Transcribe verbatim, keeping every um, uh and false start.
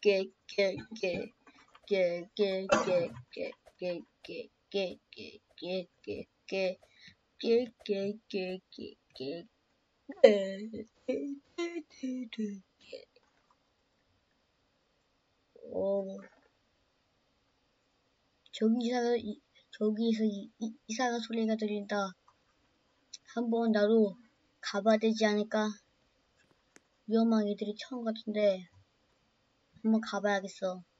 어, 저기서, 이, 저기서 이, 이, 이상한 소리가 들린다. 한번 나도 가봐야 되지 않을까? 위험한 애들이 처음 같은데, 한번 가봐야겠어.